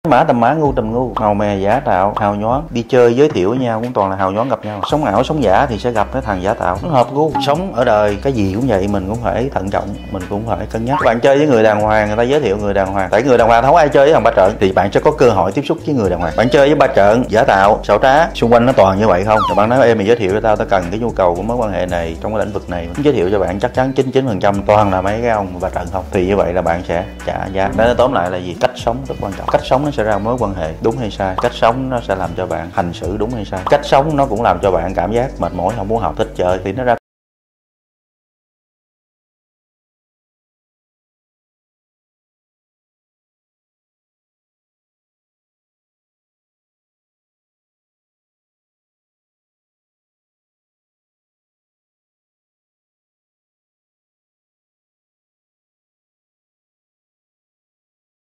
Mã tầm mã, ngu tầm ngu, màu mè giả tạo, hào nhoáng. Đi chơi giới thiệu với nhau cũng toàn là hào nhoáng gặp nhau. Sống ảo sống giả thì sẽ gặp cái thằng giả tạo, nó hợp gu. Sống ở đời cái gì cũng vậy, mình cũng phải thận trọng, mình cũng phải cân nhắc. Bạn chơi với người đàng hoàng, người ta giới thiệu người đàng hoàng. Tại người đàng hoàng không ai chơi với thằng ba trợn, thì bạn sẽ có cơ hội tiếp xúc với người đàng hoàng. Bạn chơi với ba trợn, giả tạo, xảo trá, xung quanh nó toàn như vậy không. Rồi bạn nói em mày giới thiệu cho tao cần cái nhu cầu của mối quan hệ này trong cái lĩnh vực này, giới thiệu cho bạn chắc chắn 99% toàn là mấy cái ông ba trợn không. Thì như vậy là bạn sẽ trả giá. Nên tóm lại là gì? Cách sống rất quan trọng. Cách sống nó sẽ ra mối quan hệ đúng hay sai. Cách sống nó sẽ làm cho bạn hành xử đúng hay sai. Cách sống nó cũng làm cho bạn cảm giác mệt mỏi, không muốn học, thích chơi, thì nó ra